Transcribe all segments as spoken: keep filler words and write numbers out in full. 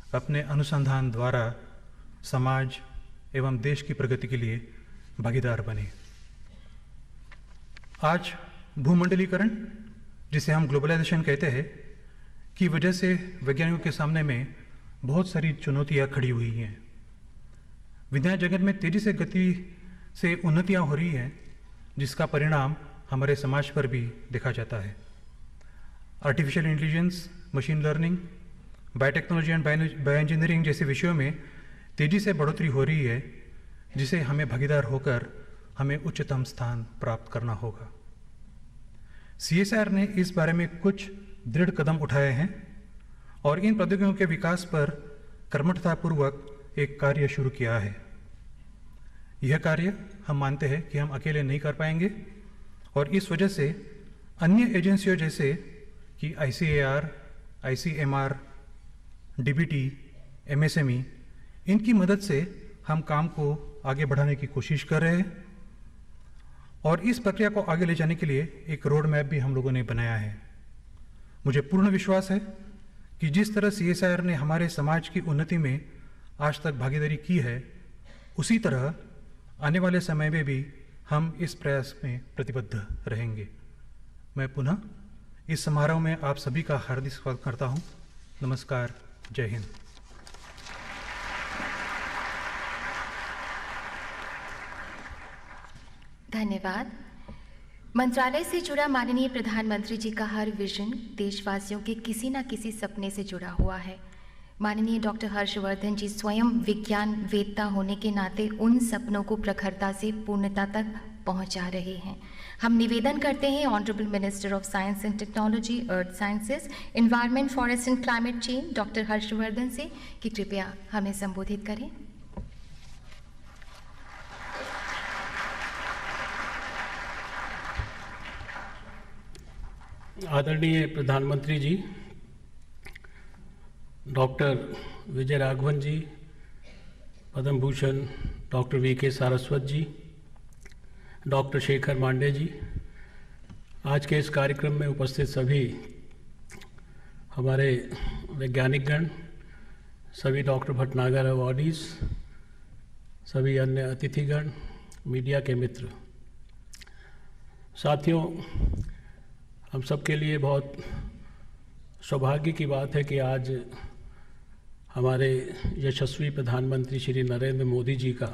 अपने अनुसंधान द्वारा समाज एवं देश की प्रगति के लिए भागीदार बने। आज भूमंडलीकरण, जिसे हम ग्लोबलाइजेशन कहते हैं, की वजह से वैज्ञानिकों के सामने में बहुत सारी चुनौतियां खड़ी हुई हैं। विज्ञान जगत में तेजी से गति से उन्नतियां हो रही हैं, जिसका परिणाम हमारे समाज पर भी देखा जाता है। Artificial intelligence, machine learning, biotechnology and bio engineering जैसे विषयों में तेजी से बढ़ोतरी हो रही है, जिसे हमें भागीदार होकर हमें उच्चतम स्थान प्राप्त करना होगा। सी एस आई आर ने इस बारे में कुछ दृढ़ कदम उठाए हैं और इन प्रौद्योगिकियों के विकास पर कर्मठतापूर्वक एक कार्य शुरू किया है। यह कार्य हम मानते हैं कि हम अकेले नहीं कर पाएंगे और इस वजह से अन्य एजेंसियों जैसे कि I C A R, I C M R, D B T, M S M E, इनकी मदद से हम काम को आगे बढ़ाने की कोशिश कर रहे हैं और इस प्रक्रिया को आगे ले जाने के लिए एक रोड मैप भी हम लोगों ने बनाया है। मुझे पूर्ण विश्वास है कि जिस तरह सी एस आई आर ने हमारे समाज की उन्नति में आज तक भागीदारी की है, उसी तरह आने वाले समय में भी हम इस प्रयास में प्रतिबद्ध रहेंगे। मैं पुनः इस समारोह में आप सभी का हार्दिक स्वागत करता हूं। नमस्कार, जय हिंद। धन्यवाद। मंत्रालय से जुड़ा माननीय प्रधानमंत्री जी का हर विजन देशवासियों के किसी न किसी सपने से जुड़ा हुआ है। माननीय डॉक्टर हर्षवर्धन जी स्वयं विज्ञान वेत्ता होने के नाते उन सपनों को प्रखरता से पूर्णता तक पहुंचा रहे हैं। हम निवेदन करते हैं honourable minister of science and technology, earth sciences, environment, forest and climate change doctor Harshvardhan से कि कृपया हमें संबोधित करें। आदरणीय प्रधानमंत्री जी, doctor Vijay Raghavan ji, Padma Bhushan doctor V K Saraswat ji, doctor Shekhar Mande ji, आज के इस कार्यक्रम में उपस्थित सभी हमारे वैज्ञानिकगण, सभी डॉक्टर भटनागर अवार्डीज, सभी अन्य अतिथिगण, मीडिया के मित्र, साथियों, हम सबके लिए बहुत सौभाग्य की बात है कि आज हमारे यशस्वी प्रधानमंत्री श्री नरेंद्र मोदी जी का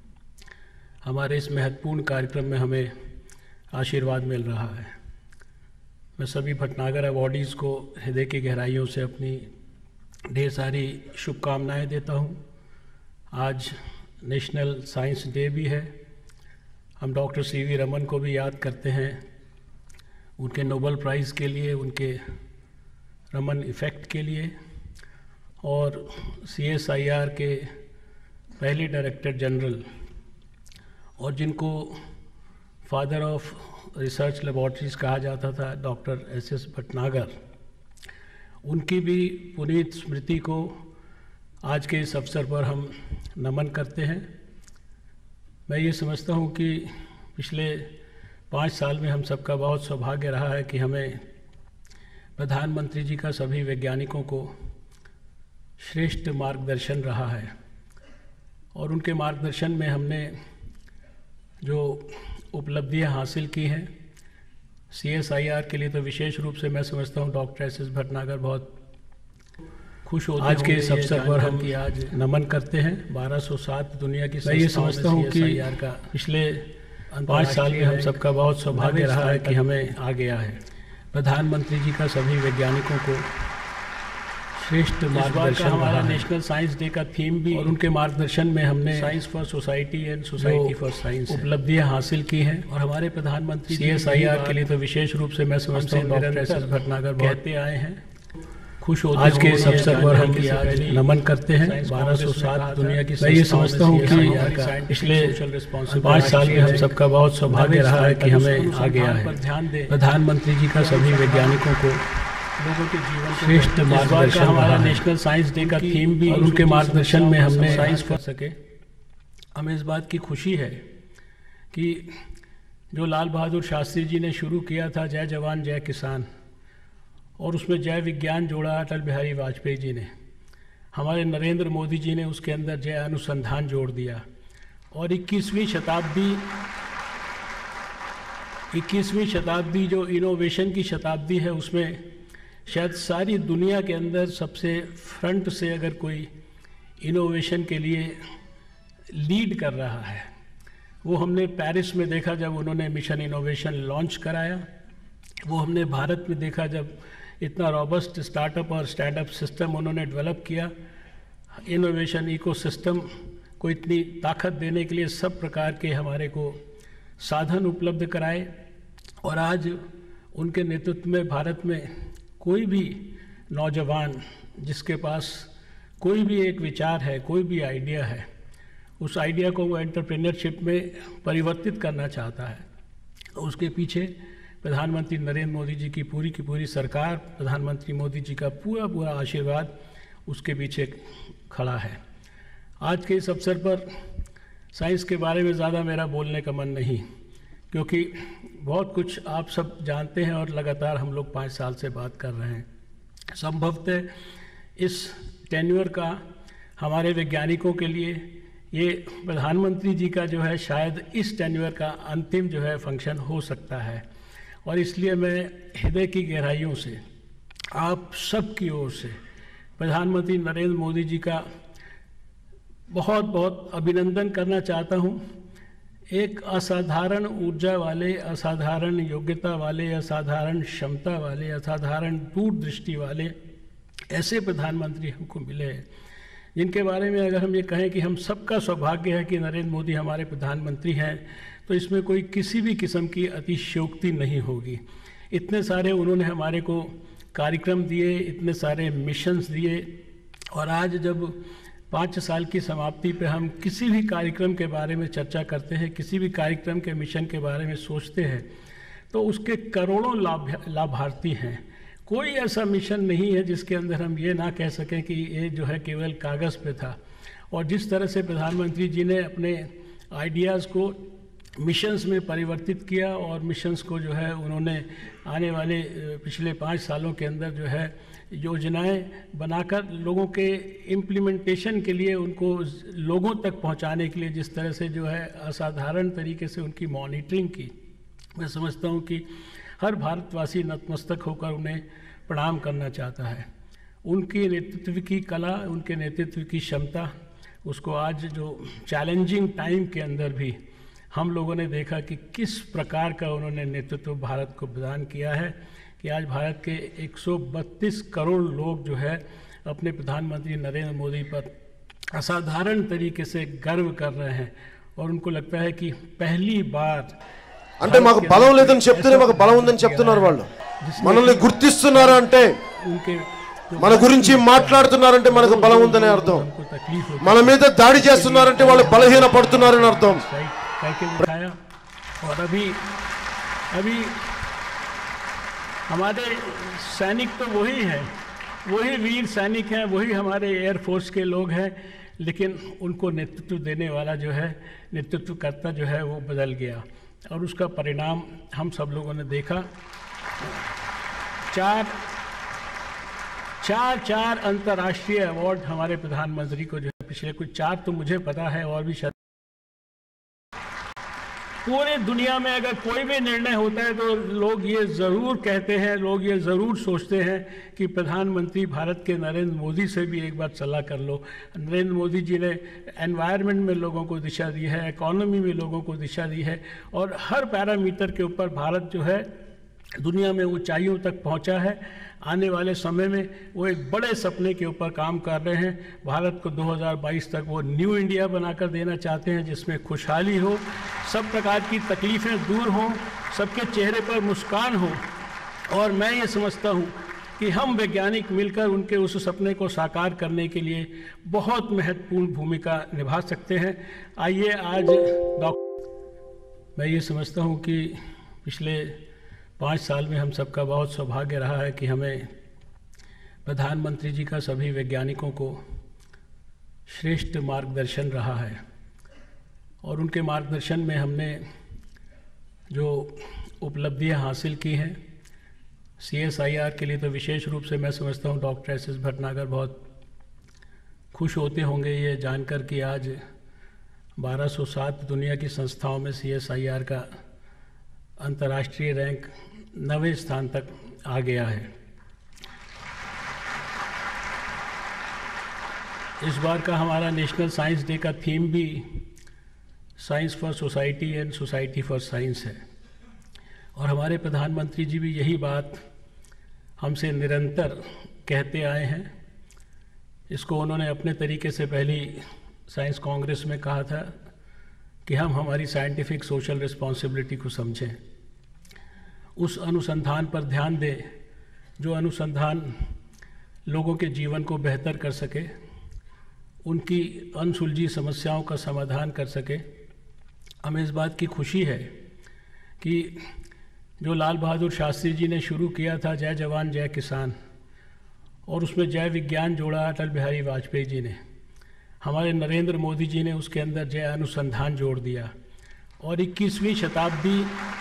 हमारे इस महत्वपूर्ण कार्यक्रम में हमें आशीर्वाद मिल रहा है। मैं सभी भटनागर अवार्डीज़ को हृदय की गहराइयों से अपनी ढेर सारी शुभकामनाएं देता हूं। आज नेशनल साइंस डे भी है। हम डॉक्टर सी वी रमन को भी याद करते हैं, उनके नोबेल प्राइज़ के लिए, उनके रमन इफ़ेक्ट के लिए, और सी एस आई आर के पहले डायरेक्टर जनरल और जिनको फादर ऑफ रिसर्च लेबॉर्ट्रीज़ कहा जाता था, डॉक्टर एस एस भटनागर, उनकी भी पुनीत स्मृति को आज के इस अवसर पर हम नमन करते हैं। मैं ये समझता हूँ कि पिछले पाँच साल में हम सबका बहुत सौभाग्य रहा है कि हमें प्रधानमंत्री जी का सभी वैज्ञानिकों को श्रेष्ठ मार्गदर्शन रहा है और उनके मार्गदर्शन में हमने जो उपलब्धियां हासिल की हैं, सी एस आई आर के लिए तो विशेष रूप से मैं समझता हूं डॉक्टर एस एस भटनागर बहुत खुश होते आज के इस अवसर पर हम कि आज नमन करते हैं। बारह सौ सात दुनिया की मैं ये समझता हूँ कि का पिछले पाँच साल में हम सबका बहुत सौभाग्य रहा है कि हमें आ गया है प्रधानमंत्री जी का सभी वैज्ञानिकों को श्रेष्ठ मार्गदर्शन। हमारा नेशनल साइंस डे का थीम भी और उनके मार्गदर्शन में हमने science for society and society for science उपलब्धियां हासिल की हैं और हमारे प्रधानमंत्री सी एस आई आर के लिए तो विशेष रूप से मैं समझता हूँ डॉक्टर एस एस भटनागर कहते आए हैं। खुश होते आज के इस अवसर पर हम आज नमन करते हैं। बारह सौ सात दुनिया की मैं ये समझता हूँ कि पिछले पाँच साल में हम सबका बहुत सौभाग्य रहा है कि हमें आ गया है प्रधानमंत्री जी का सभी वैज्ञानिकों को लोगों के जीवन श्रेष्ठ मार्गदर्शन। हमारा नेशनल साइंस डे का थीम भी और उनके मार्गदर्शन में हमने साइंस कर सके। हमें इस बात की खुशी है कि जो लाल बहादुर शास्त्री जी ने शुरू किया था जय जवान जय किसान, और उसमें जय विज्ञान जोड़ा अटल बिहारी वाजपेयी जी ने, हमारे नरेंद्र मोदी जी ने उसके अंदर जो है अनुसंधान जोड़ दिया और इक्कीसवीं शताब्दी इक्कीसवीं शताब्दी जो इनोवेशन की शताब्दी है उसमें शायद सारी दुनिया के अंदर सबसे फ्रंट से अगर कोई इनोवेशन के लिए लीड कर रहा है वो हमने पेरिस में देखा जब उन्होंने मिशन इनोवेशन लॉन्च कराया, वो हमने भारत में देखा जब इतना रॉबस्ट स्टार्टअप और स्टैंडअप सिस्टम उन्होंने डेवलप किया, इनोवेशन इकोसिस्टम को इतनी ताकत देने के लिए सब प्रकार के हमारे को साधन उपलब्ध कराए। और आज उनके नेतृत्व में भारत में कोई भी नौजवान जिसके पास कोई भी एक विचार है, कोई भी आइडिया है, उस आइडिया को वो एंटरप्रेन्योरशिप में परिवर्तित करना चाहता है, तो उसके पीछे प्रधानमंत्री नरेंद्र मोदी जी की पूरी की पूरी सरकार, प्रधानमंत्री मोदी जी का पूरा पूरा आशीर्वाद उसके पीछे खड़ा है। आज के इस अवसर पर साइंस के बारे में ज़्यादा मेरा बोलने का मन नहीं, क्योंकि बहुत कुछ आप सब जानते हैं और लगातार हम लोग पाँच साल से बात कर रहे हैं। संभवतः इस टेन्योर का हमारे वैज्ञानिकों के लिए ये प्रधानमंत्री जी का जो है शायद इस टेन्योर का अंतिम जो है फंक्शन हो सकता है। और इसलिए मैं हृदय की गहराइयों से आप सब की ओर से प्रधानमंत्री नरेंद्र मोदी जी का बहुत बहुत अभिनंदन करना चाहता हूँ। एक असाधारण ऊर्जा वाले, असाधारण योग्यता वाले, असाधारण क्षमता वाले, असाधारण दूरदृष्टि वाले ऐसे प्रधानमंत्री हमको मिले हैं, जिनके बारे में अगर हम ये कहें कि हम सबका सौभाग्य है कि नरेंद्र मोदी हमारे प्रधानमंत्री हैं, तो इसमें कोई किसी भी किस्म की अतिशयोक्ति नहीं होगी। इतने सारे उन्होंने हमारे को कार्यक्रम दिए, इतने सारे मिशंस दिए, और आज जब पाँच साल की समाप्ति पे हम किसी भी कार्यक्रम के बारे में चर्चा करते हैं, किसी भी कार्यक्रम के मिशन के बारे में सोचते हैं, तो उसके करोड़ों लाभ लाभार्थी हैं। कोई ऐसा मिशन नहीं है जिसके अंदर हम ये ना कह सकें कि ये जो है केवल कागज़ पे था। और जिस तरह से प्रधानमंत्री जी ने अपने आइडियाज़ को मिशंस में परिवर्तित किया और मिशंस को जो है उन्होंने आने वाले पिछले पाँच सालों के अंदर जो है योजनाएं बनाकर लोगों के इम्प्लीमेंटेशन के लिए, उनको लोगों तक पहुंचाने के लिए जिस तरह से जो है असाधारण तरीके से उनकी मॉनिटरिंग की, मैं समझता हूं कि हर भारतवासी नतमस्तक होकर उन्हें प्रणाम करना चाहता है। उनके नेतृत्व की कला, उनके नेतृत्व की क्षमता, उसको आज जो चैलेंजिंग टाइम के अंदर भी हम लोगों ने देखा कि किस प्रकार का उन्होंने नेतृत्व भारत को प्रदान किया है, कि आज भारत के एक सौ बत्तीस करोड़ लोग जो है अपने प्रधानमंत्री नरेंद्र मोदी पर असाधारण तरीके से गर्व कर रहे हैं। और उनको लगता है कि पहली बार అంటే మాకు బలం లేదని చెప్తూనే మాకు బలం ఉందని చెప్తున్నారు వాళ్ళు, మనల్ని గుర్తిస్తున్నారు అంటే, మన గురించి మాట్లాడుతున్నారంటే మనకు బలం ఉందని అర్థం, మన మీద దాడి చేస్తున్నారంటే వాళ్ళు బలహీన పడుతున్నారని అర్థం। और अभी अभी हमारे सैनिक तो वही हैं, वही वीर सैनिक हैं, वही हमारे एयरफोर्स के लोग हैं, लेकिन उनको नेतृत्व देने वाला जो है, नेतृत्वकर्ता जो है वो बदल गया और उसका परिणाम हम सब लोगों ने देखा। चार चार चार अंतर्राष्ट्रीय अवार्ड हमारे प्रधानमंत्री को जो है पिछले कुछ चार तो मुझे पता है और भी शायद पूरे दुनिया में अगर कोई भी निर्णय होता है तो लोग ये ज़रूर कहते हैं, लोग ये ज़रूर सोचते हैं कि प्रधानमंत्री भारत के नरेंद्र मोदी से भी एक बार सलाह कर लो। नरेंद्र मोदी जी ने एनवायरनमेंट में लोगों को दिशा दी है, इकोनॉमी में लोगों को दिशा दी है, और हर पैरामीटर के ऊपर भारत जो है दुनिया में ऊंचाइयों तक पहुंचा है। आने वाले समय में वो एक बड़े सपने के ऊपर काम कर रहे हैं। भारत को दो हज़ार बाईस तक वो न्यू इंडिया बनाकर देना चाहते हैं, जिसमें खुशहाली हो, सब प्रकार की तकलीफ़ें दूर हों, सबके चेहरे पर मुस्कान हो। और मैं ये समझता हूँ कि हम वैज्ञानिक मिलकर उनके उस सपने को साकार करने के लिए बहुत महत्वपूर्ण भूमिका निभा सकते हैं। आइए आज डॉक्टर, मैं ये समझता हूँ कि पिछले पाँच साल में हम सबका बहुत सौभाग्य रहा है कि हमें प्रधानमंत्री जी का सभी वैज्ञानिकों को श्रेष्ठ मार्गदर्शन रहा है, और उनके मार्गदर्शन में हमने जो उपलब्धियां हासिल की हैं, सी एस आई आर के लिए तो विशेष रूप से मैं समझता हूँ डॉक्टर एस एस भटनागर बहुत खुश होते होंगे ये जानकर कि आज बारह सौ सात दुनिया की संस्थाओं में सी एस आई आर का अंतर्राष्ट्रीय रैंक नवे स्थान तक आ गया है। इस बार का हमारा नेशनल साइंस डे का थीम भी science for society and society for science है, और हमारे प्रधानमंत्री जी भी यही बात हमसे निरंतर कहते आए हैं। इसको उन्होंने अपने तरीके से पहली साइंस कांग्रेस में कहा था कि हम हमारी साइंटिफिक सोशल रिस्पॉन्सिबिलिटी को समझें, उस अनुसंधान पर ध्यान दें जो अनुसंधान लोगों के जीवन को बेहतर कर सके, उनकी अनसुलझी समस्याओं का समाधान कर सके। हमें इस बात की खुशी है कि जो लाल बहादुर शास्त्री जी ने शुरू किया था जय जवान जय किसान, और उसमें जय विज्ञान जोड़ा अटल बिहारी वाजपेयी जी ने, हमारे नरेंद्र मोदी जी ने उसके अंदर जय अनुसंधान जोड़ दिया, और इक्कीसवीं शताब्दी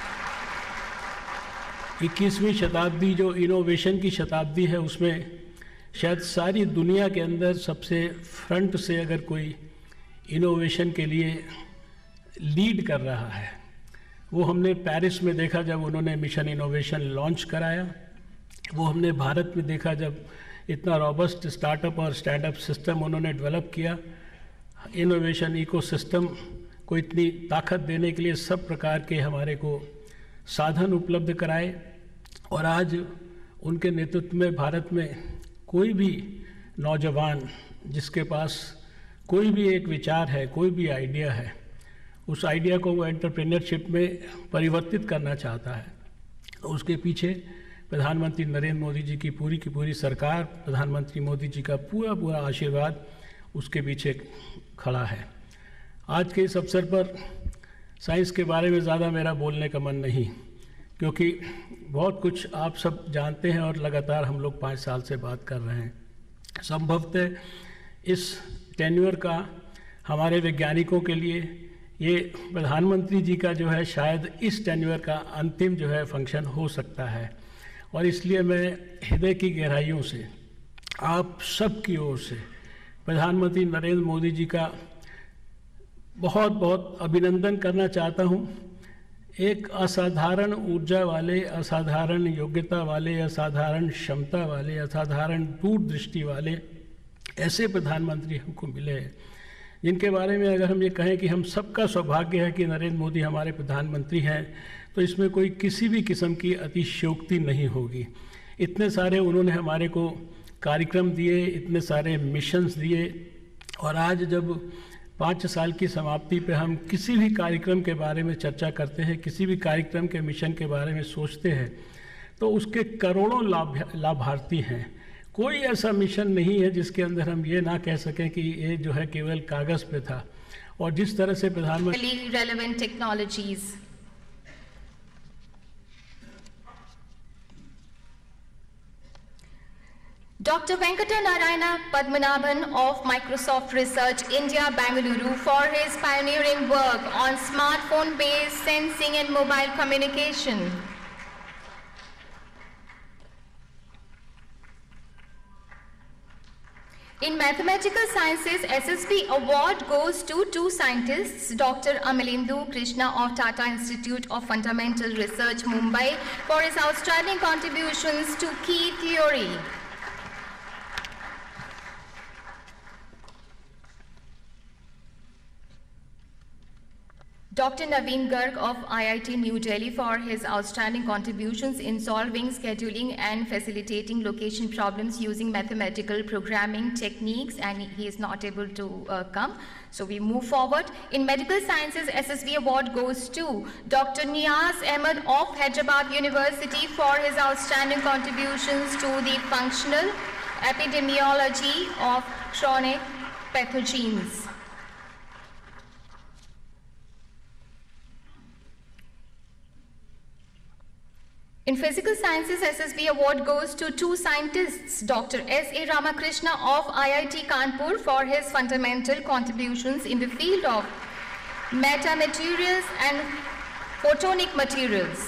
इक्कीसवीं शताब्दी जो इनोवेशन की शताब्दी है उसमें शायद सारी दुनिया के अंदर सबसे फ्रंट से अगर कोई इनोवेशन के लिए लीड कर रहा है वो हमने पेरिस में देखा जब उन्होंने मिशन इनोवेशन लॉन्च कराया, वो हमने भारत में देखा जब इतना रॉबस्ट स्टार्टअप और स्टैंडअप सिस्टम उन्होंने डेवलप किया, इनोवेशन इकोसिस्टम को इतनी ताकत देने के लिए सब प्रकार के हमारे को साधन उपलब्ध कराए, और आज उनके नेतृत्व में भारत में कोई भी नौजवान जिसके पास कोई भी एक विचार है, कोई भी आइडिया है, उस आइडिया को वो एंटरप्रेन्योरशिप में परिवर्तित करना चाहता है, तो उसके पीछे प्रधानमंत्री नरेंद्र मोदी जी की पूरी की पूरी सरकार, प्रधानमंत्री मोदी जी का पूरा पूरा आशीर्वाद उसके पीछे खड़ा है। आज के इस अवसर पर साइंस के बारे में ज़्यादा मेरा बोलने का मन नहीं, क्योंकि बहुत कुछ आप सब जानते हैं और लगातार हम लोग पाँच साल से बात कर रहे हैं। संभवतः इस टेन्योर का हमारे वैज्ञानिकों के लिए ये प्रधानमंत्री जी का जो है शायद इस टेन्योर का अंतिम जो है फंक्शन हो सकता है, और इसलिए मैं हृदय की गहराइयों से आप सब की ओर से प्रधानमंत्री नरेंद्र मोदी जी का बहुत बहुत अभिनंदन करना चाहता हूँ। एक असाधारण ऊर्जा वाले, असाधारण योग्यता वाले, असाधारण क्षमता वाले, असाधारण दूरदृष्टि वाले ऐसे प्रधानमंत्री हमको मिले हैं, जिनके बारे में अगर हम ये कहें कि हम सबका सौभाग्य है कि नरेंद्र मोदी हमारे प्रधानमंत्री हैं, तो इसमें कोई किसी भी किस्म की अतिशयोक्ति नहीं होगी। इतने सारे उन्होंने हमारे को कार्यक्रम दिए, इतने सारे मिशंस दिए, और आज जब पाँच साल की समाप्ति पे हम किसी भी कार्यक्रम के बारे में चर्चा करते हैं, किसी भी कार्यक्रम के मिशन के बारे में सोचते हैं, तो उसके करोड़ों लाभ लाभार्थी हैं। कोई ऐसा मिशन नहीं है जिसके अंदर हम ये ना कह सकें कि ये जो है केवल कागज़ पे था। और जिस तरह से प्रधानमंत्री relevant technologies. Doctor Venkata Narayana Padmanabhan of Microsoft Research India, Bangalore, for his pioneering work on smartphone-based sensing and mobile communication. In mathematical sciences, S S B award goes to two scientists, Doctor Amalindu Krishna of Tata Institute of Fundamental Research, Mumbai, for his outstanding contributions to key theory. Doctor Naveen Garg of I I T New Delhi for his outstanding contributions in solving, scheduling and facilitating location problems using mathematical programming techniques, and he is not able to uh, come. So we move forward. In medical sciences, S S B award goes to Doctor Niaz Ahmed of Hyderabad University for his outstanding contributions to the functional epidemiology of chronic pathogens. In physical sciences, S S B award goes to two scientists, Doctor S A Ramakrishna of I I T Kanpur for his fundamental contributions in the field of metamaterials and photonic materials.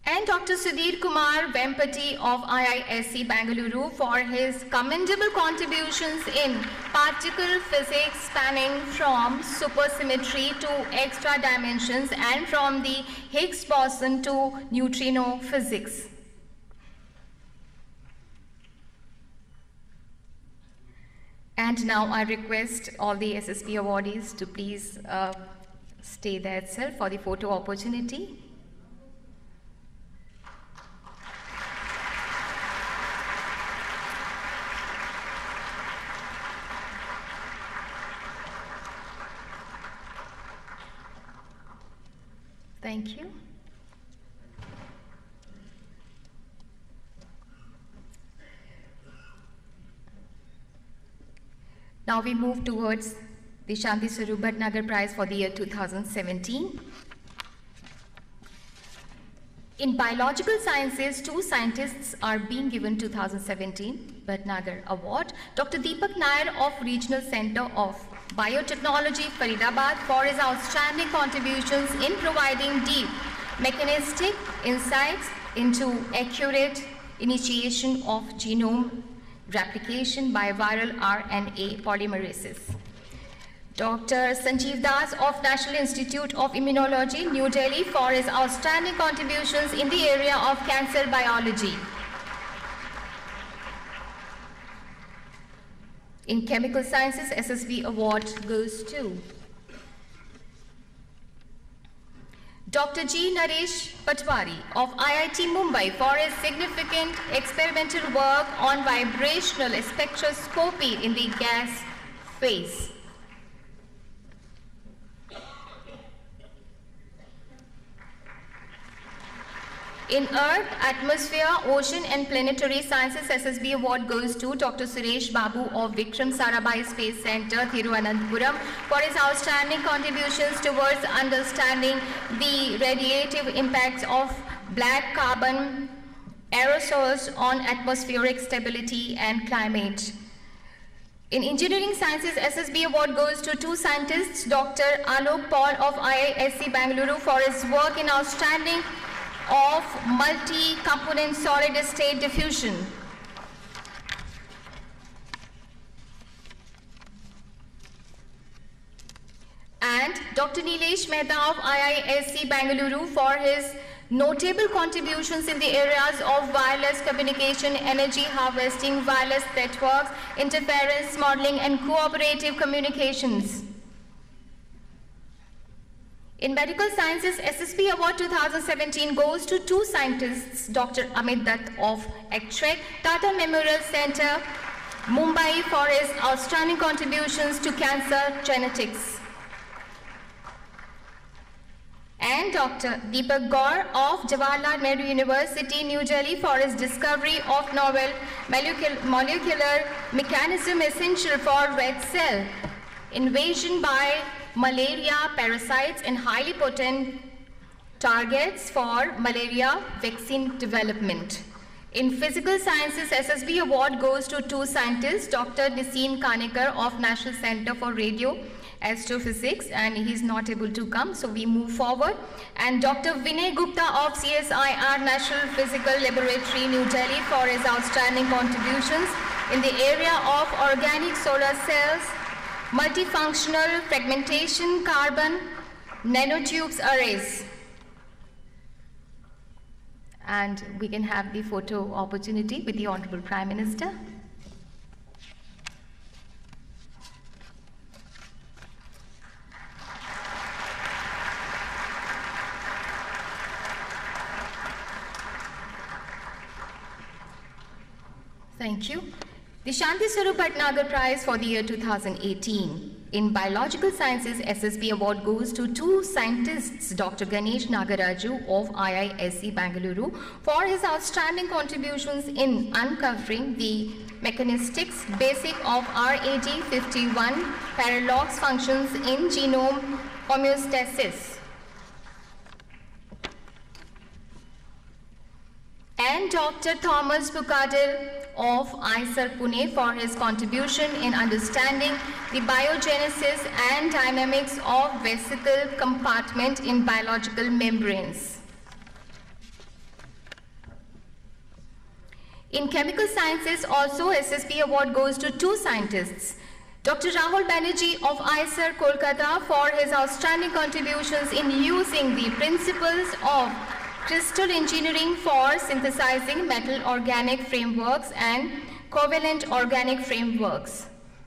And Doctor Sudhir Kumar Vempati of I I S C Bangalore for his commendable contributions in particle physics spanning from supersymmetry to extra dimensions and from the Higgs boson to neutrino physics. And now I request all the S S B awardees to please uh, stay there itself for the photo opportunity. Thank you. Now we move towards the Shanti Swarup Bhatnagar Prize for the year two thousand seventeen. In biological sciences, two scientists are being given two thousand seventeen Bhatnagar Award. Doctor Deepak Nair of Regional Center of Biotechnology, Faridabad, for his outstanding contributions in providing deep mechanistic insights into accurate initiation of genome replication by viral R N A polymerases. Doctor Sanjeev Das of National Institute of Immunology, New Delhi, for his outstanding contributions in the area of cancer biology. In chemical sciences, S S B award goes to Doctor G. Naresh Patwari of I I T Mumbai for his significant experimental work on vibrational spectroscopy in the gas phase. In Earth, Atmosphere, Ocean and Planetary Sciences, S S B award goes to Doctor Suresh Babu of Vikram Sarabhai Space Center, Thiruvananthapuram, for his outstanding contributions towards understanding the radiative impacts of black carbon aerosols on atmospheric stability and climate. In engineering sciences, S S B award goes to two scientists, Doctor Alok Paul of I I S C Bangalore for his work in outstanding of multi-component solid-state diffusion. And Doctor Nilesh Mehta of I I S C Bangalore for his notable contributions in the areas of wireless communication, energy harvesting, wireless networks, interference modeling and cooperative communications. In medical sciences, S S B award two thousand seventeen goes to two scientists, Doctor Amit Dutt of E C T R E C, Tata Memorial Center, Mumbai, for his outstanding contributions to cancer genetics. And Doctor Deepak Gaur of Jawaharlal Nehru University, New Delhi, for his discovery of novel molecular mechanism essential for red cell invasion by malaria parasites and highly potent targets for malaria vaccine development. In physical sciences, S S B award goes to two scientists, Doctor Nisin Kanekar of National Center for Radio Astrophysics, and he is not able to come, so we move forward. And Doctor Vinay Gupta of C S I R National Physical Laboratory, New Delhi, for his outstanding contributions in the area of organic solar cells, multifunctional fragmentation, carbon nanotubes arrays. And we can have the photo opportunity with the Honorable Prime Minister. Thank you. The Shanti Swarup Bhatnagar Prize for the year two thousand eighteen. In biological sciences, S S B award goes to two scientists, Doctor Ganesh Nagaraju of I I S C Bangalore, for his outstanding contributions in uncovering the mechanistics basic of R A D fifty-one paralox functions in genome homeostasis. And Doctor Thomas Bukadil of I S A R Pune for his contribution in understanding the biogenesis and dynamics of vesicle compartment in biological membranes. In chemical sciences also, S S B award goes to two scientists. Doctor Rahul Banerjee of I C E R, Kolkata, for his outstanding contributions in using the principles of crystal engineering for synthesizing metal organic frameworks and covalent organic frameworks.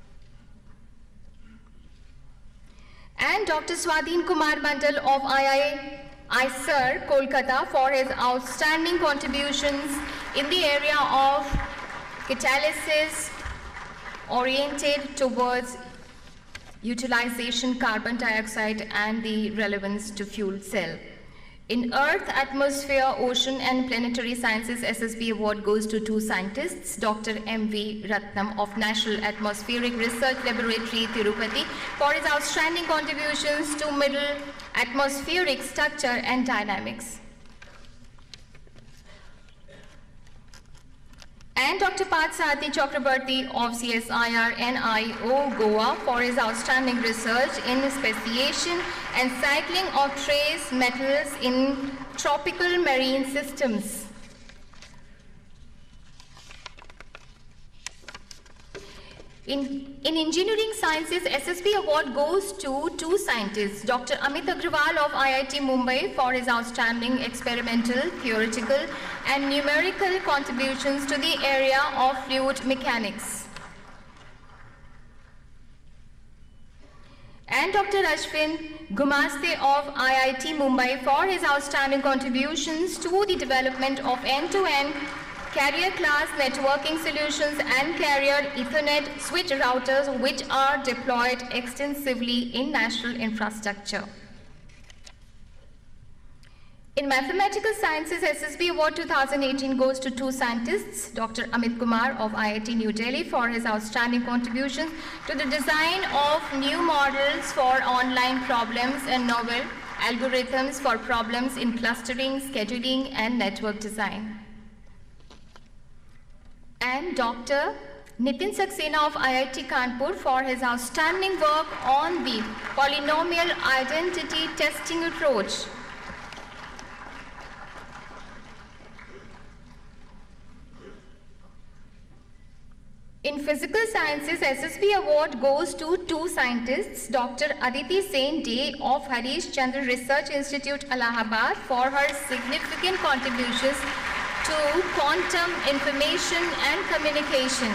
And Doctor Swadhin Kumar Mandal of I C E R, Kolkata, for his outstanding contributions in the area of catalysis oriented towards utilization carbon dioxide and the relevance to fuel cell. In Earth, Atmosphere, Ocean and Planetary Sciences, S S B award goes to two scientists, Doctor M V Ratnam of National Atmospheric Research Laboratory, Tirupati, for his outstanding contributions to middle atmospheric structure and dynamics. And Doctor Parthasarathy Chakrabarty of C S I R N I O, Goa, for his outstanding research in speciation and cycling of trace metals in tropical marine systems. In, in engineering sciences, S S B award goes to two scientists, Doctor Amit Agrawal of I I T Mumbai, for his outstanding experimental, theoretical and numerical contributions to the area of fluid mechanics. And Doctor Ashwin Gumaste of I I T Mumbai for his outstanding contributions to the development of end-to-end carrier class networking solutions and carrier Ethernet switch routers, which are deployed extensively in national infrastructure. In mathematical sciences, S S B award two thousand eighteen goes to two scientists, Doctor Amit Kumar of I I T New Delhi, for his outstanding contributions to the design of new models for online problems and novel algorithms for problems in clustering, scheduling and network design. And Doctor Nitin Saxena of I I T Kanpur for his outstanding work on the polynomial identity testing approach. In physical sciences, S S B award goes to two scientists, Doctor Aditi Sen De of Harish Chandra Research Institute, Allahabad, for her significant contributions to quantum information and communication.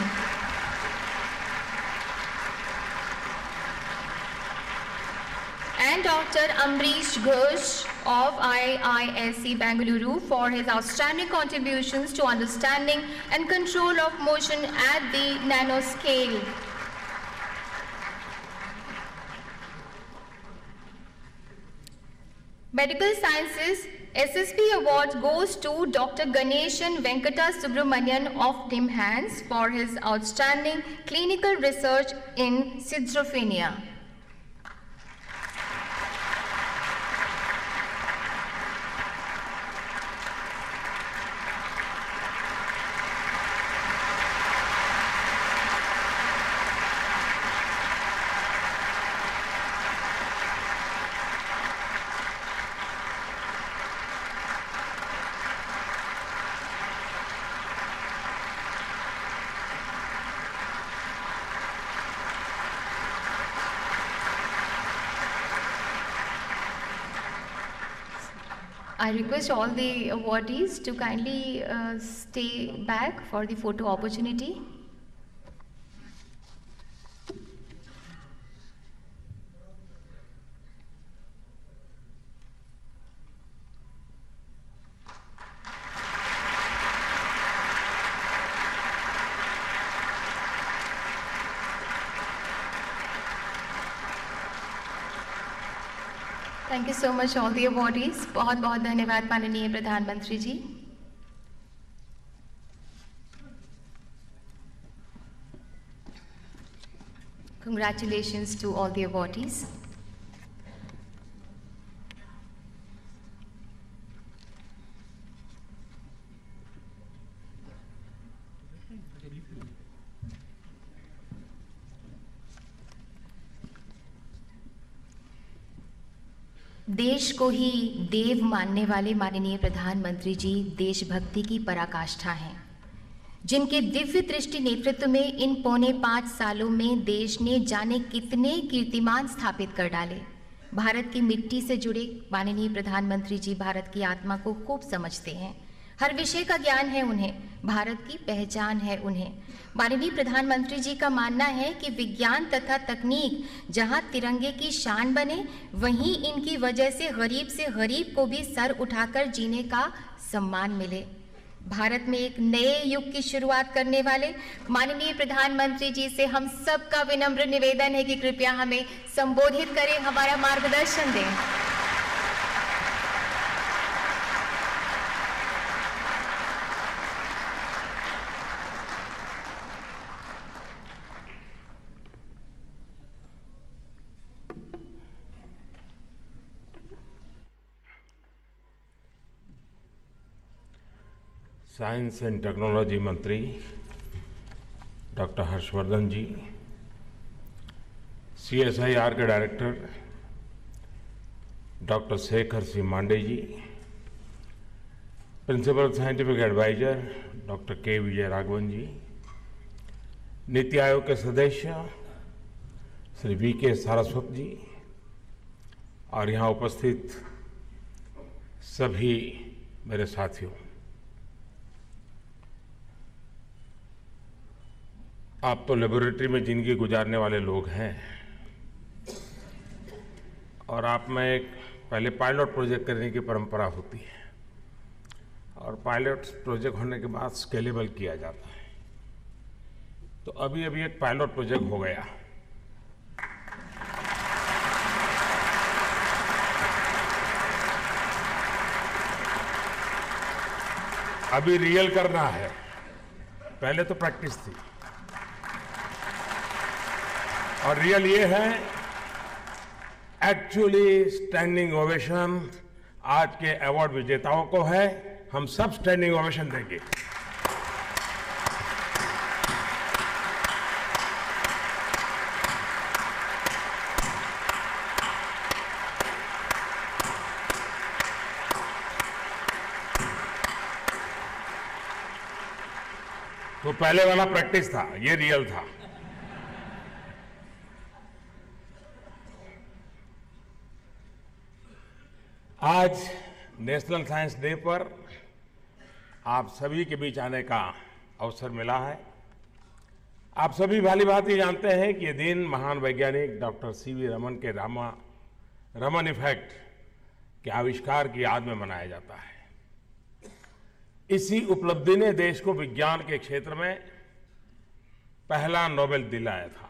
And Doctor Amrish Ghosh of I I S C Bangalore for his outstanding contributions to understanding and control of motion at the nanoscale. Medical sciences, S S B award goes to Doctor Ganeshan Venkata Subramanian of NIMHANS for his outstanding clinical research in schizophrenia. I request all the awardees to kindly uh, stay back for the photo opportunity. Thank you so much all the awardees. बहुत बहुत धन्यवाद माननीय प्रधानमंत्री जी. Congratulations to all the awardees. देश को ही देव मानने वाले माननीय प्रधानमंत्री जी देशभक्ति की पराकाष्ठा हैं. जिनके दिव्य दृष्टि नेतृत्व में इन पौने पाँच सालों में देश ने जाने कितने कीर्तिमान स्थापित कर डाले। भारत की मिट्टी से जुड़े माननीय प्रधानमंत्री जी भारत की आत्मा को खूब समझते हैं। हर विषय का ज्ञान है उन्हें, भारत की पहचान है उन्हें। माननीय प्रधानमंत्री जी का मानना है कि विज्ञान तथा तकनीक जहां तिरंगे की शान बने, वहीं इनकी वजह से गरीब से गरीब को भी सर उठाकर जीने का सम्मान मिले। भारत में एक नए युग की शुरुआत करने वाले माननीय प्रधानमंत्री जी से हम सबका विनम्र निवेदन है कि कृपया हमें संबोधित करें, हमारा मार्गदर्शन दें। साइंस एंड टेक्नोलॉजी मंत्री doctor Harshvardhan ji, C S I R के director doctor Shekhar Singh Mande ji, principal scientific advisor doctor K Vijay Raghavan जी, नीति आयोग के सदस्य श्री वी के सारस्वत जी और यहाँ उपस्थित सभी मेरे साथियों, आप तो लेबोरेटरी में जिंदगी गुजारने वाले लोग हैं और आप में एक पहले पायलट प्रोजेक्ट करने की परंपरा होती है और पायलट प्रोजेक्ट होने के बाद स्केलेबल किया जाता है। तो अभी अभी एक पायलट प्रोजेक्ट हो गया। अभी रियल करना है, पहले तो प्रैक्टिस थी और रियल ये है एक्चुअली स्टैंडिंग ओवेशन आज के अवार्ड विजेताओं को है। हम सब स्टैंडिंग ओवेशन देंगे। तो पहले वाला प्रैक्टिस था, ये रियल था। आज नेशनल साइंस डे पर आप सभी के बीच आने का अवसर मिला है। आप सभी भली भांति जानते हैं कि ये दिन महान वैज्ञानिक डॉक्टर सी वी रमन के रामा रमन इफेक्ट के आविष्कार की याद में मनाया जाता है। इसी उपलब्धि ने देश को विज्ञान के क्षेत्र में पहला नोबेल दिलाया था।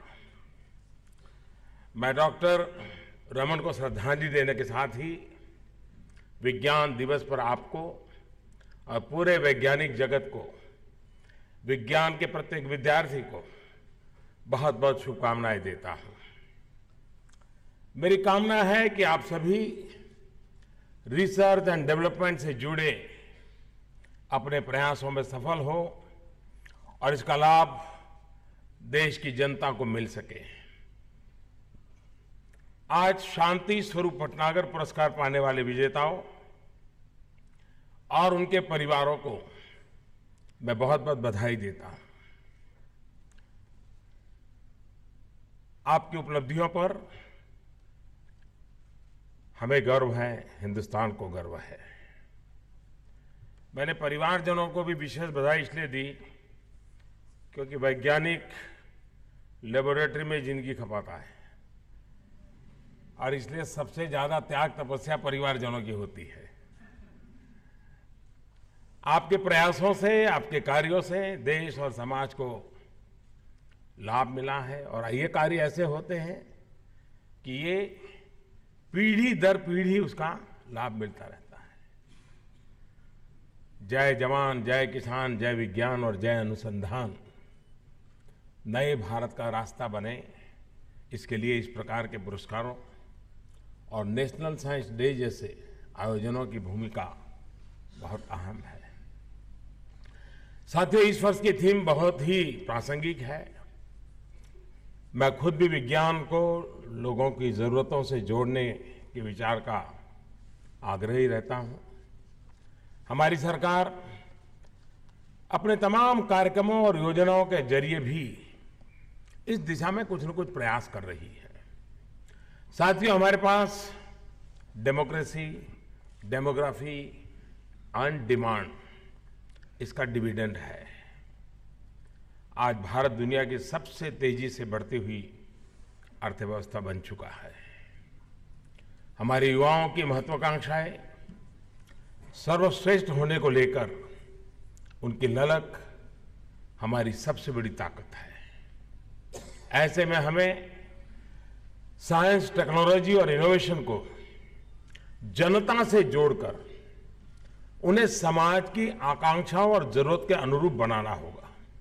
मैं डॉक्टर रमन को श्रद्धांजलि देने के साथ ही विज्ञान दिवस पर आपको और पूरे वैज्ञानिक जगत को, विज्ञान के प्रत्येक विद्यार्थी को बहुत बहुत शुभकामनाएं देता हूं। मेरी कामना है कि आप सभी रिसर्च एंड डेवलपमेंट से जुड़े अपने प्रयासों में सफल हो और इसका लाभ देश की जनता को मिल सके। आज शांति स्वरूप भटनागर पुरस्कार पाने वाले विजेताओं और उनके परिवारों को मैं बहुत बहुत बधाई देता हूं। आपकी उपलब्धियों पर हमें गर्व है, हिंदुस्तान को गर्व है। मैंने परिवारजनों को भी विशेष बधाई इसलिए दी क्योंकि वैज्ञानिक लेबोरेटरी में जिंदगी खपाता है और इसलिए सबसे ज्यादा त्याग तपस्या परिवारजनों की होती है। आपके प्रयासों से, आपके कार्यों से देश और समाज को लाभ मिला है और ये कार्य ऐसे होते हैं कि ये पीढ़ी दर पीढ़ी उसका लाभ मिलता रहता है। जय जवान, जय किसान, जय विज्ञान और जय अनुसंधान नए भारत का रास्ता बने, इसके लिए इस प्रकार के पुरस्कारों और नेशनल साइंस डे जैसे आयोजनों की भूमिका बहुत अहम है। साथ ही इस वर्ष की थीम बहुत ही प्रासंगिक है। मैं खुद भी विज्ञान को लोगों की जरूरतों से जोड़ने के विचार का आग्रही रहता हूं। हमारी सरकार अपने तमाम कार्यक्रमों और योजनाओं के जरिए भी इस दिशा में कुछ न कुछ प्रयास कर रही है। साथियों, हमारे पास डेमोक्रेसी, डेमोग्राफी एंड डिमांड, इसका डिविडेंड है। आज भारत दुनिया की सबसे तेजी से बढ़ती हुई अर्थव्यवस्था बन चुका है। हमारे युवाओं की महत्वाकांक्षाएं सर्वश्रेष्ठ होने को लेकर उनकी ललक हमारी सबसे बड़ी ताकत है। ऐसे में हमें साइंस, टेक्नोलॉजी और इनोवेशन को जनता से जोड़कर उन्हें समाज की आकांक्षाओं और जरूरत के अनुरूप बनाना होगा।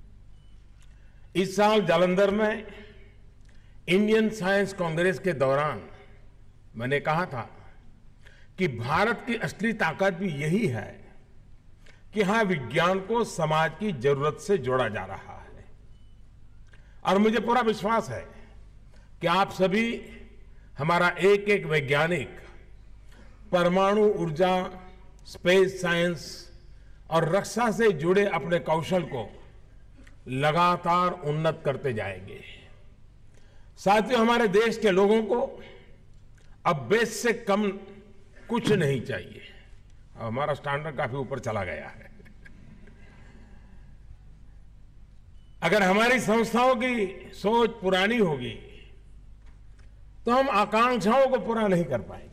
इस साल जालंधर में इंडियन साइंस कांग्रेस के दौरान मैंने कहा था कि भारत की असली ताकत भी यही है कि हां, विज्ञान को समाज की जरूरत से जोड़ा जा रहा है। और मुझे पूरा विश्वास है कि आप सभी, हमारा एक एक वैज्ञानिक परमाणु ऊर्जा, स्पेस साइंस और रक्षा से जुड़े अपने कौशल को लगातार उन्नत करते जाएंगे। साथियों, हमारे देश के लोगों को अब बेस से कम कुछ नहीं चाहिए। हमारा स्टैंडर्ड काफी ऊपर चला गया है। अगर हमारी संस्थाओं की सोच पुरानी होगी तो हम आकांक्षाओं को पूरा नहीं कर पाएंगे।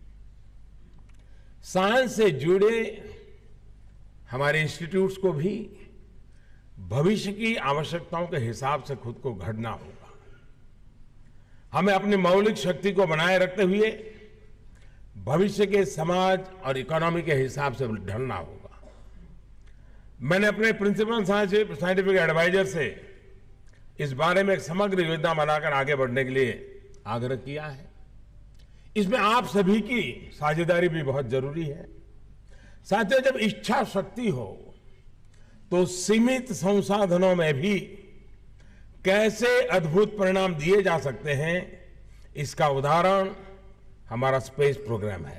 साइंस से जुड़े हमारे इंस्टीट्यूट्स को भी भविष्य की आवश्यकताओं के हिसाब से खुद को घड़ना होगा। हमें अपनी मौलिक शक्ति को बनाए रखते हुए भविष्य के समाज और इकोनॉमी के हिसाब से ढलना होगा। मैंने अपने प्रिंसिपल साइंटिफिक एडवाइजर से इस बारे में एक समग्र योजना बनाकर आगे बढ़ने के लिए आग्रह किया है। इसमें आप सभी की साझेदारी भी बहुत जरूरी है। साथियों, जब इच्छा शक्ति हो तो सीमित संसाधनों में भी कैसे अद्भुत परिणाम दिए जा सकते हैं, इसका उदाहरण हमारा स्पेस प्रोग्राम है।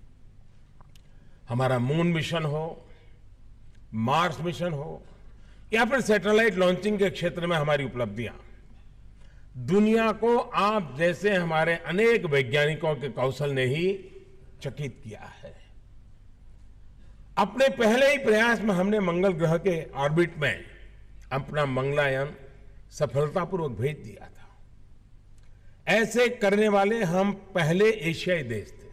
हमारा मून मिशन हो, मार्स मिशन हो या फिर सैटेलाइट लॉन्चिंग के क्षेत्र में हमारी उपलब्धियां दुनिया को आप जैसे हमारे अनेक वैज्ञानिकों के कौशल ने ही चकित किया है। अपने पहले ही प्रयास में हमने मंगल ग्रह के ऑर्बिट में अपना मंगलयान सफलतापूर्वक भेज दिया था। ऐसे करने वाले हम पहले एशियाई देश थे।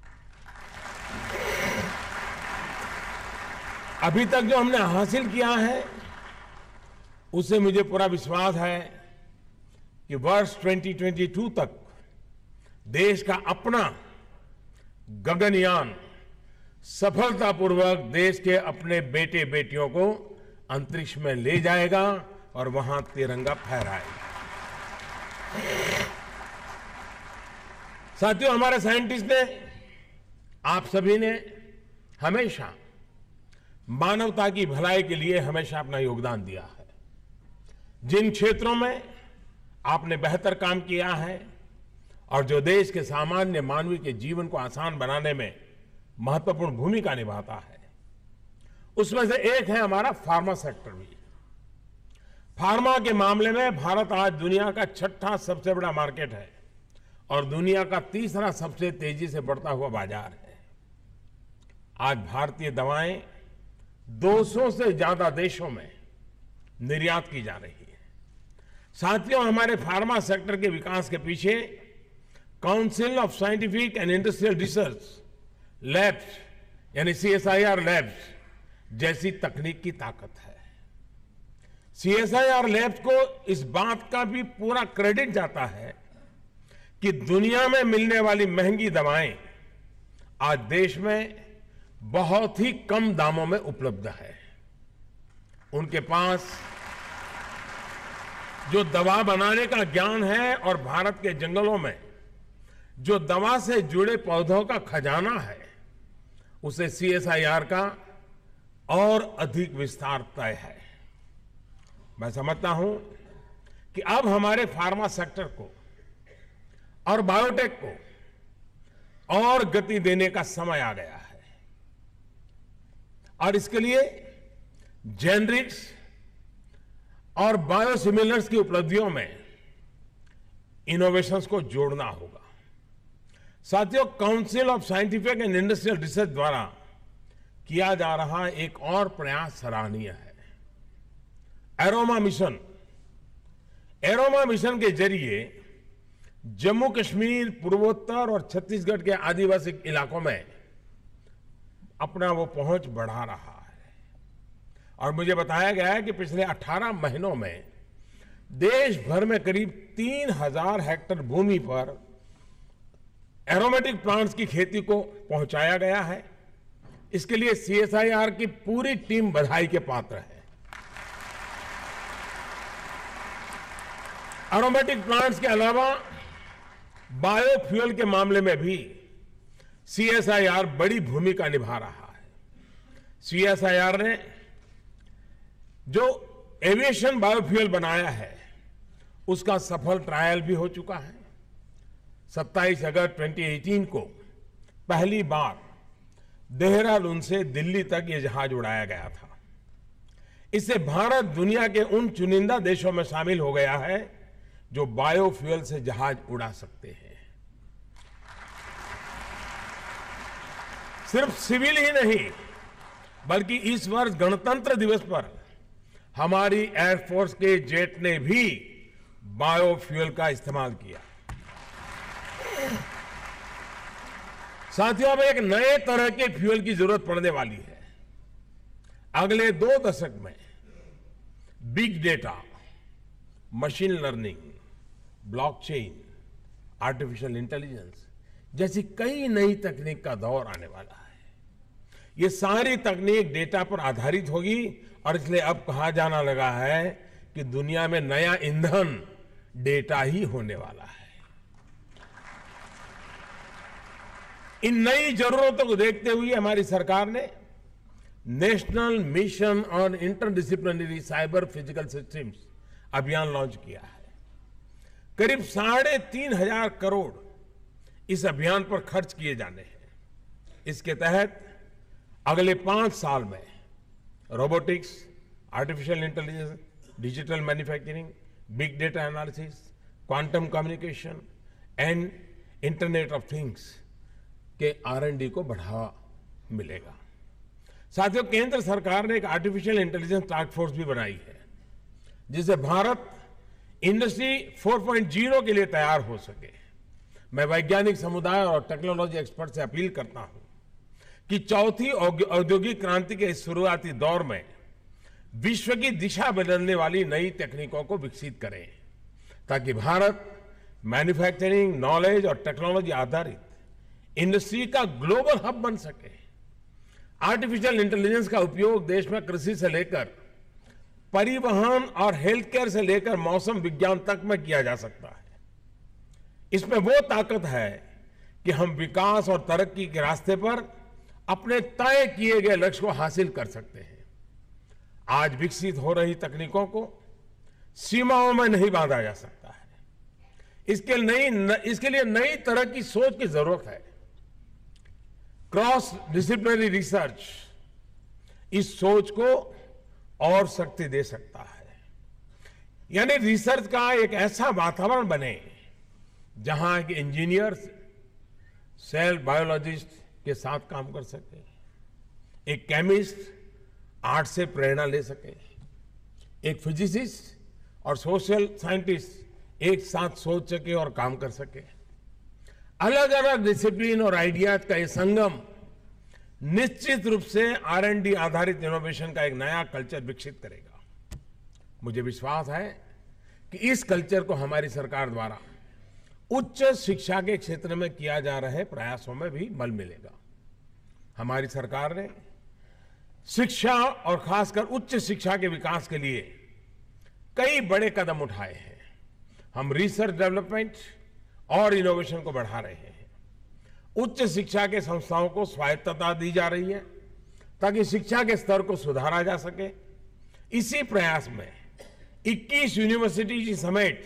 अभी तक जो हमने हासिल किया है उससे मुझे पूरा विश्वास है कि वर्ष दो हज़ार बाईस तक देश का अपना गगनयान सफलतापूर्वक देश के अपने बेटे बेटियों को अंतरिक्ष में ले जाएगा और वहां तिरंगा फहराएगा। साथियों, हमारे साइंटिस्ट ने, आप सभी ने हमेशा मानवता की भलाई के लिए हमेशा अपना योगदान दिया है। जिन क्षेत्रों में आपने बेहतर काम किया है और जो देश के सामान्य मानवी के जीवन को आसान बनाने में महत्वपूर्ण भूमिका निभाता है, उसमें से एक है हमारा फार्मा सेक्टर भी। फार्मा के मामले में भारत आज दुनिया का छठा सबसे बड़ा मार्केट है और दुनिया का तीसरा सबसे तेजी से बढ़ता हुआ बाजार है। आज भारतीय दवाएं दो सौ से ज्यादा देशों में निर्यात की जा रही है। साथियों, हमारे फार्मा सेक्टर के विकास के पीछे council of scientific and industrial research labs यानी C S I R labs जैसी तकनीक की ताकत है। C S I R labs को इस बात का भी पूरा क्रेडिट जाता है कि दुनिया में मिलने वाली महंगी दवाएं आज देश में बहुत ही कम दामों में उपलब्ध है। उनके पास जो दवा बनाने का ज्ञान है और भारत के जंगलों में जो दवा से जुड़े पौधों का खजाना है, उसे सी एस आई आर का और अधिक विस्तार तय है। मैं समझता हूं कि अब हमारे फार्मा सेक्टर को और बायोटेक को और गति देने का समय आ गया है और इसके लिए जेनरिक्स और बायोसिमिलर्स की उपलब्धियों में इनोवेशंस को जोड़ना होगा। साथियों, council of scientific and industrial research द्वारा किया जा रहा एक और प्रयास सराहनीय है। एरोमा मिशन एरोमा मिशन के जरिए जम्मू कश्मीर, पूर्वोत्तर और छत्तीसगढ़ के आदिवासी इलाकों में अपना वो पहुंच बढ़ा रहा है। और मुझे बताया गया है कि पिछले अठारह महीनों में देश भर में करीब तीन हजार हेक्टेयर भूमि पर एरोमेटिक प्लांट्स की खेती को पहुंचाया गया है। इसके लिए सीएसआईआर की पूरी टीम बधाई के पात्र है। एरोमेटिक प्लांट्स के अलावा बायोफ्यूल के मामले में भी सीएसआईआर बड़ी भूमिका निभा रहा है। सीएसआईआर ने जो एविएशन बायोफ्यूल बनाया है उसका सफल ट्रायल भी हो चुका है। सत्ताईस अगस्त दो हज़ार अठारह को पहली बार देहरादून से दिल्ली तक ये जहाज उड़ाया गया था। इससे भारत दुनिया के उन चुनिंदा देशों में शामिल हो गया है जो बायोफ्यूल से जहाज उड़ा सकते हैं। सिर्फ सिविल ही नहीं बल्कि इस वर्ष गणतंत्र दिवस पर हमारी एयरफोर्स के जेट ने भी बायोफ्यूल का इस्तेमाल किया। साथियों, अब एक नए तरह के फ्यूल की जरूरत पड़ने वाली है। अगले दो दशक में big data, machine learning, blockchain, artificial intelligence जैसी कई नई तकनीक का दौर आने वाला है। ये सारी तकनीक डेटा पर आधारित होगी और इसलिए अब कहा जाना लगा है कि दुनिया में नया ईंधन डेटा ही होने वाला है। इन नई जरूरतों को देखते हुए हमारी सरकार ने national mission on interdisciplinary cyber physical systems अभियान लॉन्च किया है। करीब साढ़े तीन हजार करोड़ इस अभियान पर खर्च किए जाने हैं। इसके तहत अगले पांच साल में robotics, artificial intelligence, digital manufacturing, big data analysis, quantum communication and internet of things के आर एंड डी को बढ़ावा मिलेगा। साथियों, केंद्र सरकार ने एक आर्टिफिशियल इंटेलिजेंस टास्क फोर्स भी बनाई है जिससे भारत इंडस्ट्री चार पॉइंट ज़ीरो के लिए तैयार हो सके। मैं वैज्ञानिक समुदाय और टेक्नोलॉजी एक्सपर्ट से अपील करता हूं कि चौथी औद्योगिक क्रांति के इस शुरुआती दौर में विश्व की दिशा बदलने वाली नई तकनीकों को विकसित करें ताकि भारत मैन्युफैक्चरिंग, नॉलेज और टेक्नोलॉजी आधारित इंडस्ट्री का ग्लोबल हब बन सके। आर्टिफिशियल इंटेलिजेंस का उपयोग देश में कृषि से लेकर परिवहन और हेल्थ केयर से लेकर मौसम विज्ञान तक में किया जा सकता है। इसमें वो ताकत है कि हम विकास और तरक्की के रास्ते पर अपने तय किए गए लक्ष्य को हासिल कर सकते हैं। आज विकसित हो रही तकनीकों को सीमाओं में नहीं बांधा जा सकता है। इसके नई न, इसके लिए नई तरह की सोच की जरूरत है। क्रॉस डिसिप्लिनरी रिसर्च इस सोच को और शक्ति दे सकता है। यानी रिसर्च का एक ऐसा वातावरण बने जहां के इंजीनियर्स सेल बायोलॉजिस्ट के साथ काम कर सके, एक केमिस्ट आर्ट से प्रेरणा ले सके, एक फिजिसिस्ट और सोशल साइंटिस्ट एक साथ सोच सके और काम कर सके। अलग अलग डिसिप्लिन और आइडियाज का ये संगम निश्चित रूप से आर एंड डी आधारित इनोवेशन का एक नया कल्चर विकसित करेगा। मुझे विश्वास है कि इस कल्चर को हमारी सरकार द्वारा उच्च शिक्षा के क्षेत्र में किया जा रहे प्रयासों में भी बल मिलेगा। हमारी सरकार ने शिक्षा और खासकर उच्च शिक्षा के विकास के लिए कई बड़े कदम उठाए हैं। हम रिसर्च डेवलपमेंट और इनोवेशन को बढ़ा रहे हैं। उच्च शिक्षा के संस्थाओं को स्वायत्तता दी जा रही है ताकि शिक्षा के स्तर को सुधारा जा सके। इसी प्रयास में इक्कीस यूनिवर्सिटी समेत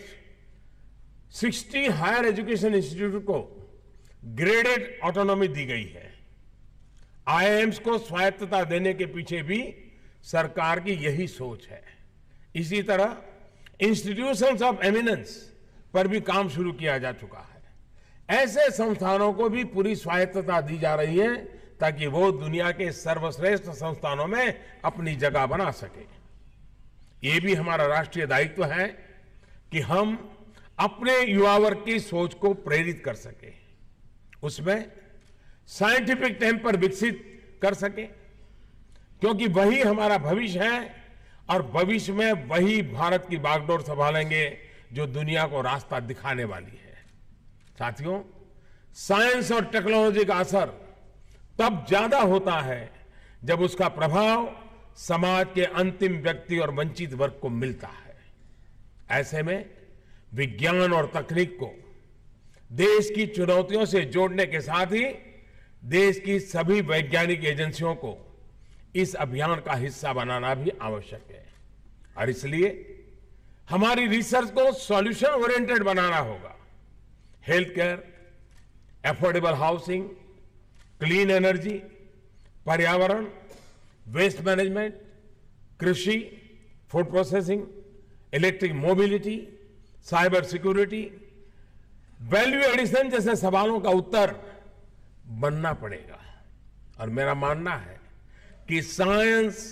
साठ हायर एजुकेशन इंस्टीट्यूट को ग्रेडेड ऑटोनॉमी दी गई है। आई आई एम्स को स्वायत्तता देने के पीछे भी सरकार की यही सोच है। इसी तरह इंस्टीट्यूशंस ऑफ एमिनेंस पर भी काम शुरू किया जा चुका है। ऐसे संस्थानों को भी पूरी स्वायत्तता दी जा रही है ताकि वो दुनिया के सर्वश्रेष्ठ संस्थानों में अपनी जगह बना सके। ये भी हमारा राष्ट्रीय दायित्व है कि हम अपने युवा वर्ग की सोच को प्रेरित कर सके, उसमें साइंटिफिक टेम्पर विकसित कर सके, क्योंकि वही हमारा भविष्य है और भविष्य में वही भारत की बागडोर संभालेंगे जो दुनिया को रास्ता दिखाने वाली है। साथियों, साइंस और टेक्नोलॉजी का असर तब ज्यादा होता है जब उसका प्रभाव समाज के अंतिम व्यक्ति और वंचित वर्ग को मिलता है। ऐसे में विज्ञान और तकनीक को देश की चुनौतियों से जोड़ने के साथ ही देश की सभी वैज्ञानिक एजेंसियों को इस अभियान का हिस्सा बनाना भी आवश्यक है। और इसलिए हमारी रिसर्च को सॉल्यूशन ओरिएंटेड बनाना होगा। Health care, affordable housing, clean energy, पर्यावरण, वेस्ट मैनेजमेंट, कृषि, food processing, electric mobility, cyber security, value addition जैसे सवालों का उत्तर बनना पड़ेगा। और मेरा मानना है कि साइंस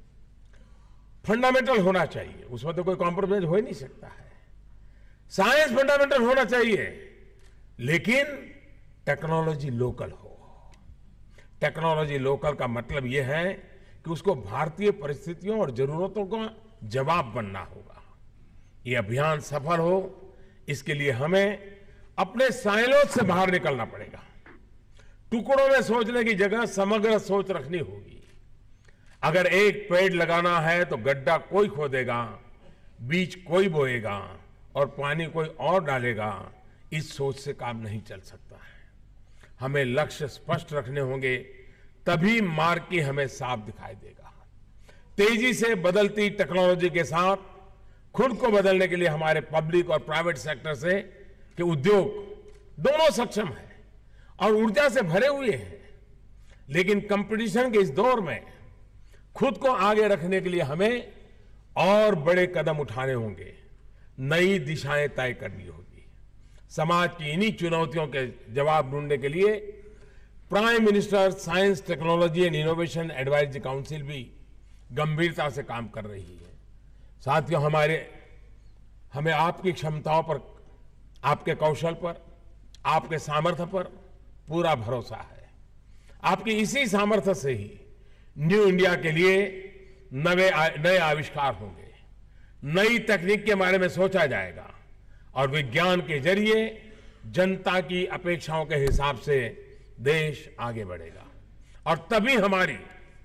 फंडामेंटल होना चाहिए, उसमें तो कोई कॉम्प्रोमाइज हो ही नहीं सकता है। साइंस फंडामेंटल होना चाहिए, लेकिन टेक्नोलॉजी लोकल हो। टेक्नोलॉजी लोकल का मतलब यह है कि उसको भारतीय परिस्थितियों और जरूरतों का जवाब बनना होगा। ये अभियान सफल हो, इसके लिए हमें अपने साइलोज से बाहर निकलना पड़ेगा। टुकड़ों में सोचने की जगह समग्र सोच रखनी होगी। अगर एक पेड़ लगाना है तो गड्ढा कोई खोदेगा, बीज कोई बोएगा और पानी कोई और डालेगा। इस सोच से काम नहीं चल सकता है। हमें लक्ष्य स्पष्ट रखने होंगे, तभी मार्ग की हमें साफ दिखाई देगा। तेजी से बदलती टेक्नोलॉजी के साथ खुद को बदलने के लिए हमारे पब्लिक और प्राइवेट सेक्टर से के उद्योग दोनों सक्षम हैं और ऊर्जा से भरे हुए हैं। लेकिन कंपटीशन के इस दौर में खुद को आगे रखने के लिए हमें और बड़े कदम उठाने होंगे, नई दिशाएं तय करनी होगी। समाज की इन्हीं चुनौतियों के जवाब ढूंढने के लिए prime minister science, technology and innovation advisory council भी गंभीरता से काम कर रही है। साथियों, हमारे हमें आपकी क्षमताओं पर, आपके कौशल पर, आपके सामर्थ्य पर पूरा भरोसा है। आपकी इसी सामर्थ्य से ही न्यू इंडिया के लिए नए नए आविष्कार होंगे, नई तकनीक के बारे में सोचा जाएगा और विज्ञान के जरिए जनता की अपेक्षाओं के हिसाब से देश आगे बढ़ेगा। और तभी हमारी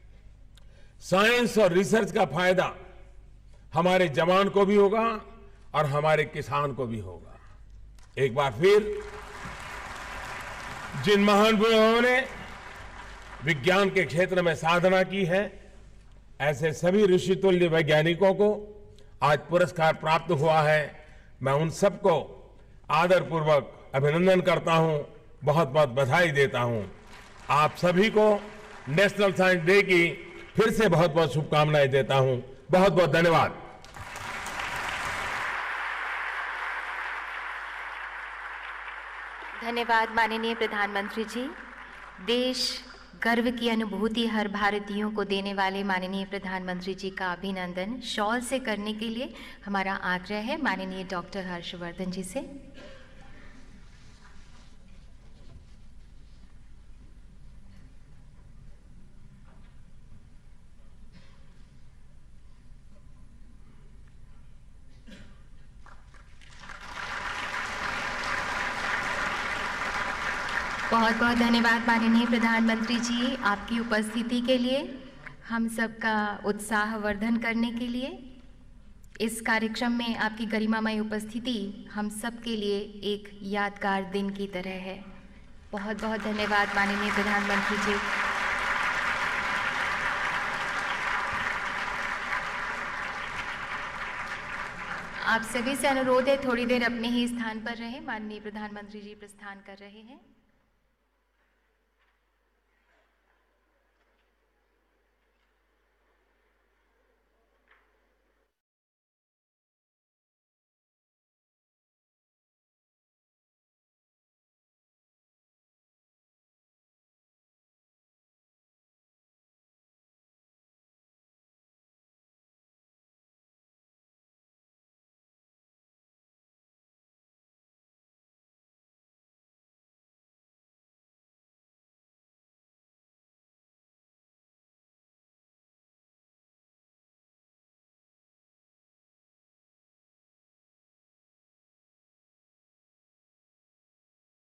साइंस और रिसर्च का फायदा हमारे जवान को भी होगा और हमारे किसान को भी होगा। एक बार फिर जिन महान बुजुर्गों ने विज्ञान के क्षेत्र में साधना की है, ऐसे सभी ऋषितुल्य वैज्ञानिकों को आज पुरस्कार प्राप्त हुआ है। मैं उन सबको आदरपूर्वक अभिनंदन करता हूं, बहुत बहुत बधाई देता हूं। आप सभी को नेशनल साइंस डे की फिर से बहुत बहुत शुभकामनाएं देता हूं। बहुत बहुत धन्यवाद। धन्यवाद माननीय प्रधानमंत्री जी। देश गर्व की अनुभूति हर भारतीयों को देने वाले माननीय प्रधानमंत्री जी का अभिनंदन शॉल से करने के लिए हमारा आग्रह है माननीय डॉक्टर हर्षवर्धन जी से। बहुत बहुत धन्यवाद माननीय प्रधानमंत्री जी आपकी उपस्थिति के लिए, हम सबका उत्साह वर्धन करने के लिए। इस कार्यक्रम में आपकी गरिमामय उपस्थिति हम सब के लिए एक यादगार दिन की तरह है। बहुत बहुत धन्यवाद माननीय प्रधानमंत्री जी। आप सभी से अनुरोध है थोड़ी देर अपने ही स्थान पर रहें। माननीय प्रधानमंत्री जी प्रस्थान कर रहे हैं।